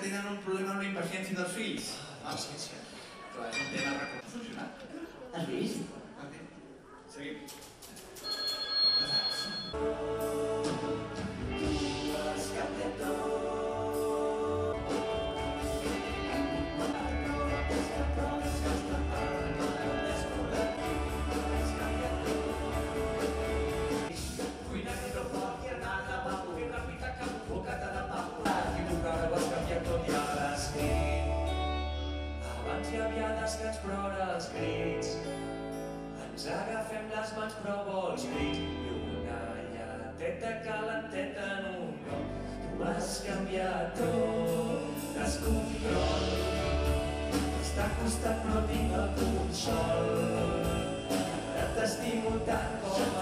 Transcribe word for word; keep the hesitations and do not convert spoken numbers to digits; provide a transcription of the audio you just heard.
tenen un problema amb la impaciència dels fills. Impaciència? Però és un tema que ha funcionat. Has vist? Seguim. Els crits, ens agafem les mans però vols crit i una lleteta calenteta en un cop. Tu has canviat tot, descontrol, està costat però tinc el consol. Ara t'estimo tant com